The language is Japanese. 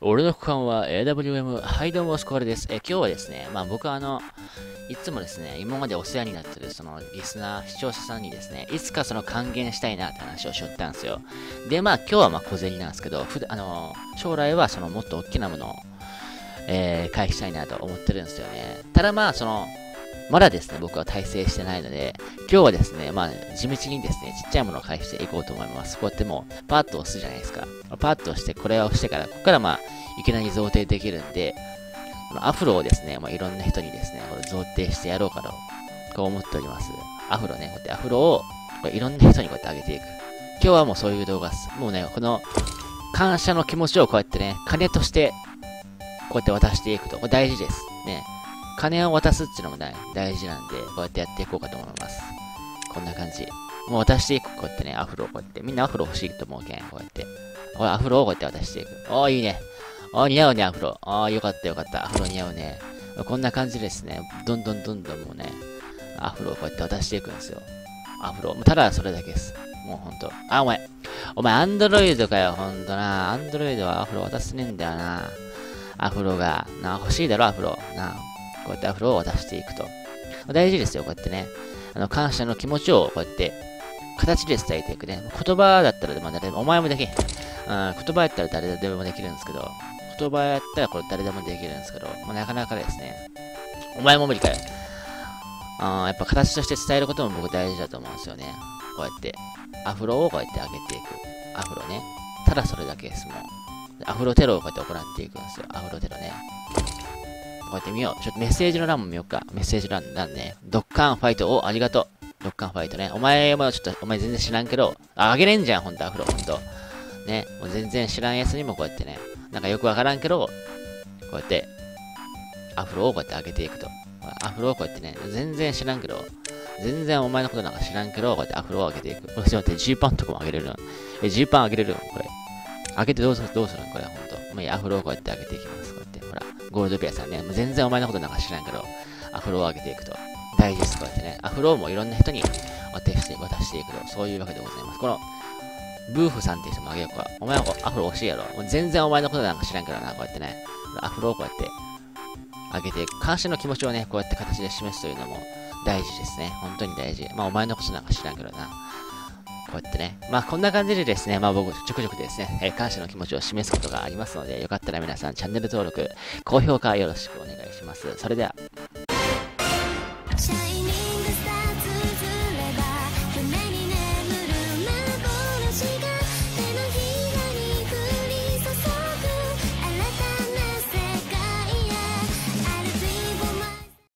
俺の股間は AWM、はいどうも、スコールです。今日はですね、僕はいつもですね、今までお世話になってるそのリスナー、視聴者さんにですね、いつかその還元したいなって話をしよったんですよ。で、今日は小銭なんですけど、将来はそのもっと大きなものを、返したいなと思ってるんですよね。ただまだですね、僕は大成してないので、今日はですね、地道にですね、ちっちゃいものを返していこうと思います。こうやってもう、パーッと押すじゃないですか。パーッと押して、これを押してから、ここからいきなり贈呈できるんで、このアフロをですね、いろんな人にですね、これ贈呈してやろうかと、こう思っております。アフロね、こうやってアフロを、これいろんな人にこうやってあげていく。今日はもうそういう動画です。もうね、この、感謝の気持ちをこうやってね、金として、こうやって渡していくと、これ大事です。ね。金を渡すっていうのも大事なんで、こうやってやっていこうかと思います。こんな感じ。もう渡していく、こうやってね、アフロをこうやって。みんなアフロ欲しいと思うけん、こうやって。これアフロをこうやって渡していく。おー、いいね。おー、似合うね、アフロ。あー、よかったよかった。アフロ似合うね。こんな感じですね。どんどんもうね、アフロをこうやって渡していくんですよ。アフロ。ただそれだけです。もうほんと。あ、お前、アンドロイドかよ、ほんとな。アンドロイドはアフロ渡せねえんだよな。アフロが。欲しいだろ、アフロ。こうやってアフロを渡していくと。大事ですよ、こうやってね。感謝の気持ちをこうやって、形で伝えていくね。言葉だったら、誰でも、お前もできん。言葉やったら誰でもできるんですけど、言葉やったらこれ誰でもできるんですけど、なかなかですね。お前も無理かよ。やっぱ形として伝えることも僕大事だと思うんですよね。こうやって、アフロをこうやって上げていく。アフロね。ただそれだけです、もう。アフロテロをこうやって行っていくんですよ。アフロテロね。こうやって見よう。ちょっとメッセージの欄も見ようか。メッセージ欄ね。ドッカンファイト。お、ありがとう。ドッカンファイトね。お前もちょっと、お前全然知らんけど、あげれんじゃん、ほんと、アフロ、ほんと。ね。もう全然知らんやつにもこうやってね。なんかよくわからんけど、こうやって、アフロをこうやって上げていくと。アフロをこうやってね、全然知らんけど、全然お前のことなんか知らんけど、こうやってアフロを上げていく。これちょっと待って、G パンとかも上げれるの。G パン上げれるのこれ。上げてどうするのこれ、ほんと。アフロをこうやって上げていきます。こうやって、ほら。ゴールドペアさんね。もう全然お前のことなんか知らんけど、アフロを上げていくと。大事です。こうやってね。アフロをもいろんな人に渡していくと。そういうわけでございます。この、ブーフさんっていう人もあげようか。お前はアフロ欲しいやろ。もう全然お前のことなんか知らんけどな。こうやってね。アフロをこうやって上げていく。感謝の気持ちをね、こうやって形で示すというのも大事ですね。本当に大事。お前のことなんか知らんけどな。こうやってね。こんな感じでですね、僕、ちょくちょくですね、感謝の気持ちを示すことがありますので、よかったら皆さん、チャンネル登録、高評価よろしくお願いします。それでは。